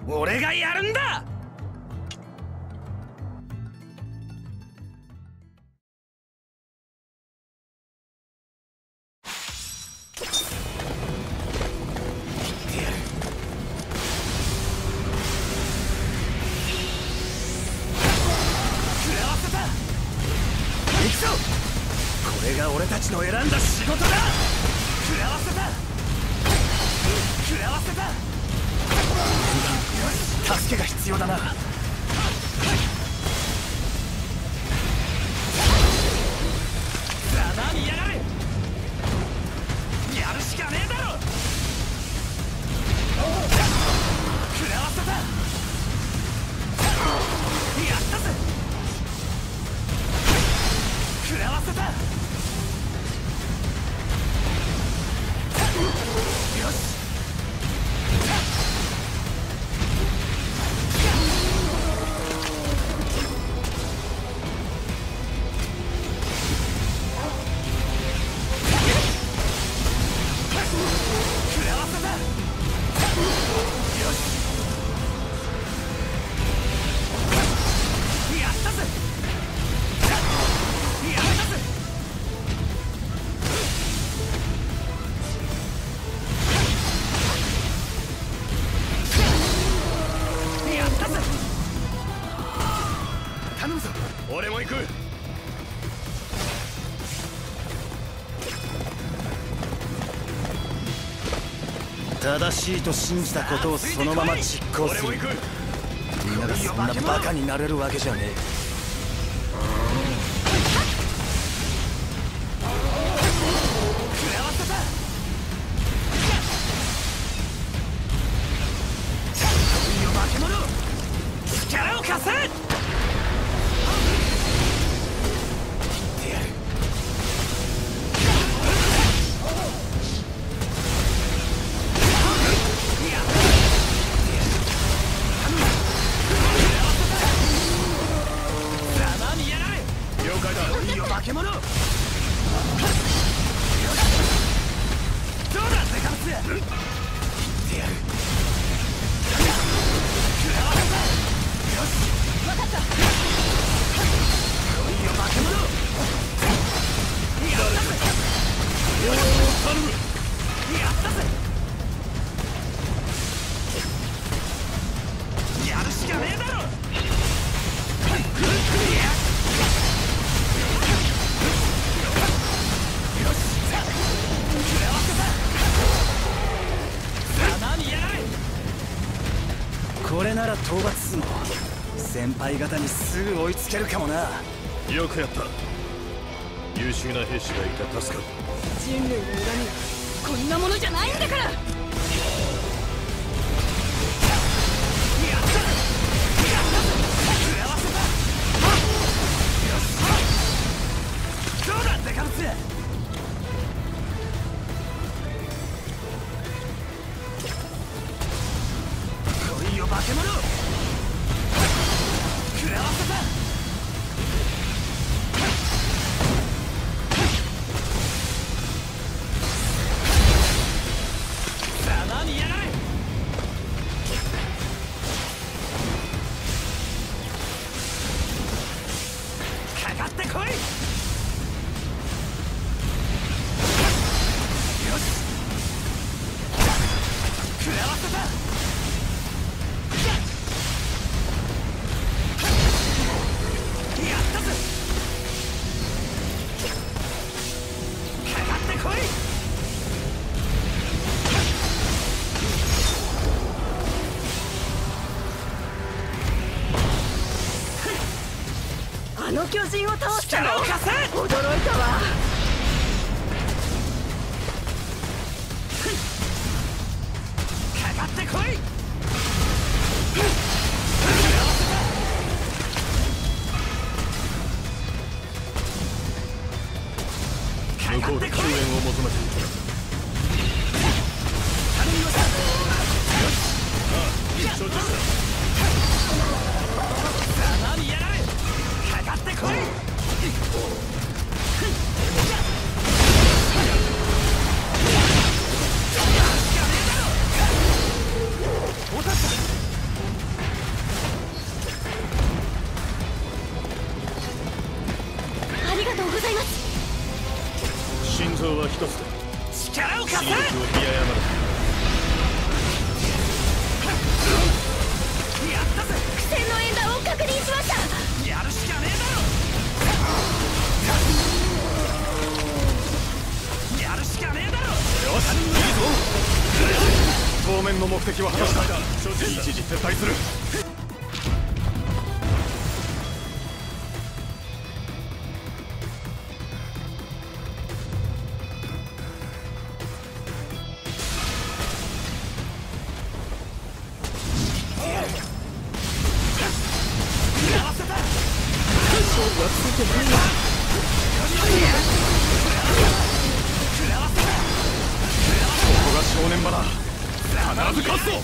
俺がやるんだ。これが俺たちの選んだ仕事だ。食らわせた。食らわせた。よし、助けが必要だな。さあ何やがれ。やるしかねえだろ。食らわせた。やったぜ。食らわせた。よし。食らわせた。よし。やったぜ。やったぜ。頼むぞ。俺も行く。正しいと信じたことをそのまま実行する。みんながそんなバカになれるわけじゃねえ。力を貸せ。化け物。どうだデカブツ。言ってやる。よし、分かった。来いよ化け物。やったぜ。よし、頼む。やったぜ。やるしかねえだろ。これなら討伐すんの先輩方にすぐ追いつけるかもな。 よくやった。優秀な兵士がいた。助かる。 人類の恨みはこんなものじゃないんだから。 どうだデカブツ。化け物。食らわせた。さあ何やられ。かかってこい。よし。食らわせた。 あの巨人を倒したの。 力を貸せ。 驚いたわ。 かかってこい。 向こうで救援を求めている。 頼みました。よし。 ああ、承知した。 さあ何やられ。かかってこい。 的は果たした。一時撤退する。正念場だ。必ず勝つぞ。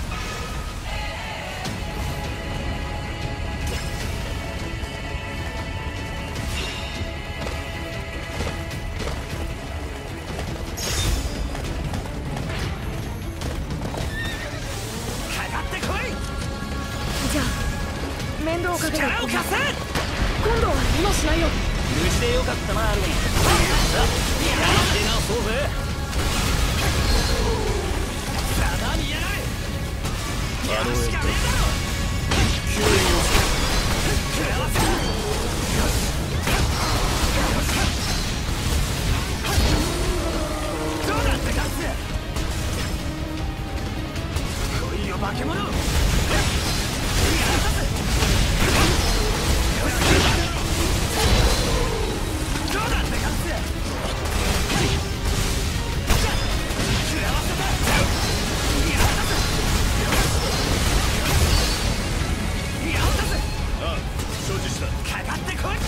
かかってこい。じゃあ面倒をかけて力を貸せ。今度は今しないよ。無事でよかったなアルミン。さあ出直そうぜ。 あのエンド、救援をどうだってかす。来いよ化け物。どうだってかす。 承知した。 かかってこい。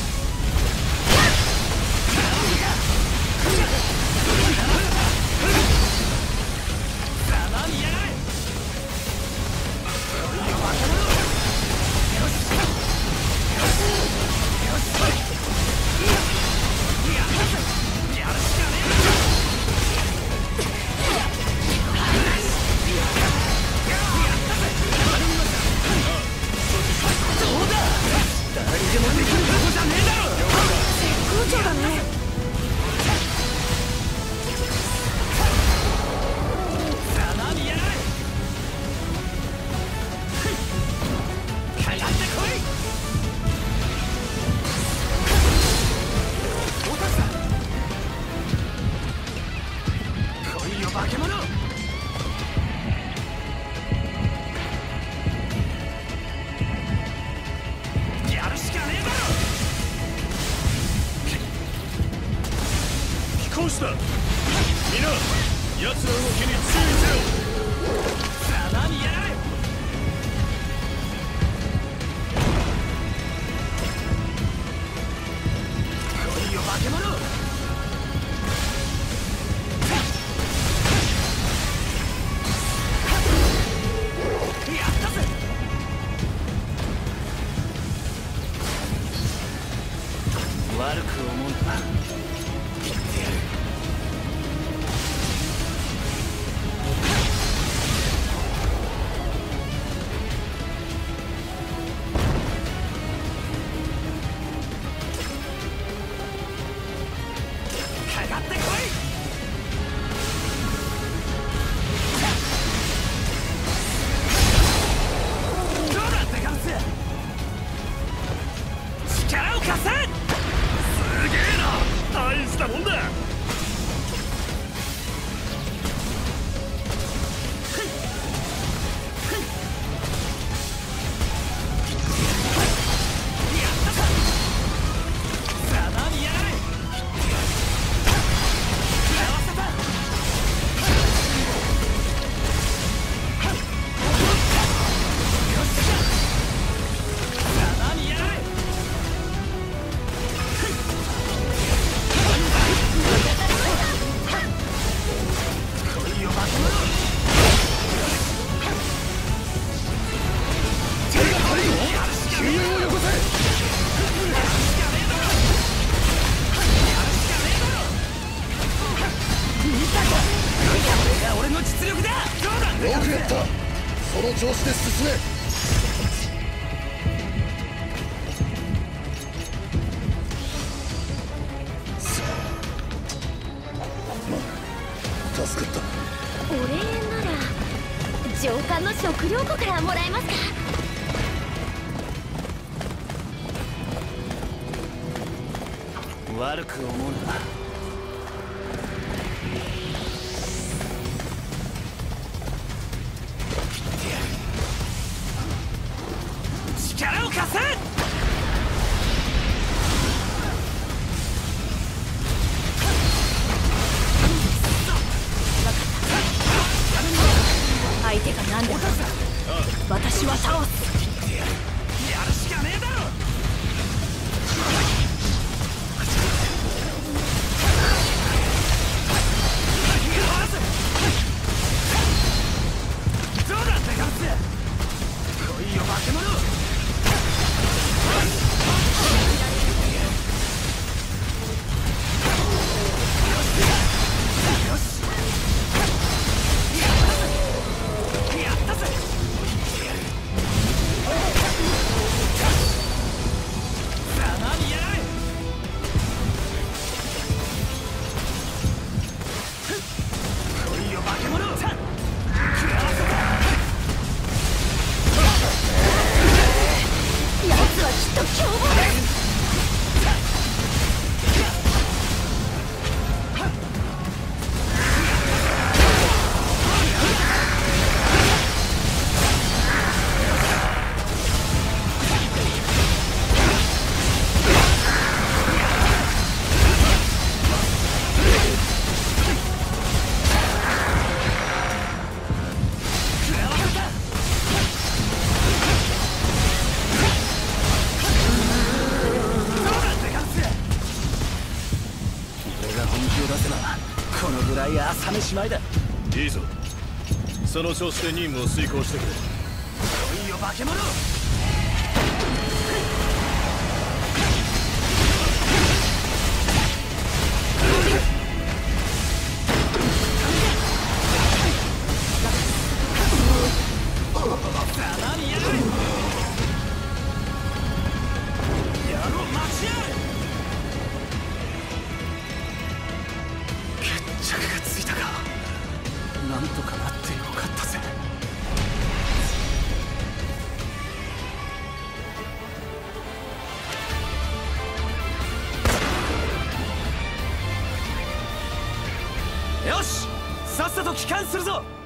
様見やがれ。来いよ化け物。よしよし。やったぜ。やるしかねえ。どうだ。誰にでもできることじゃねえだろ。絶好調だね。様見やがれ。かかってこい。落とした。来いよ化け物。やるしかねえだろ。 飛行した。皆奴の動きに注意せよ。 様見やがれ。来いよ化け物。やったぜ。悪く思うな。言ってやる。かかってこい。どうだってかす。力を貸せ。 すげえな。大したもんだ。 よくやった。その調子で進め。助かった。 お礼なら上官の食料庫からもらえますか。 悪く思うな。 私は倒す。 やるしかねえだろ。どうだってガス。来いよ化け物。このぐらい朝飯前だ。 いいぞ、その調子で任務を遂行してくれ。 来いよ化け物。なんとかなってよかったぜ。よし、さっさと帰還するぞ。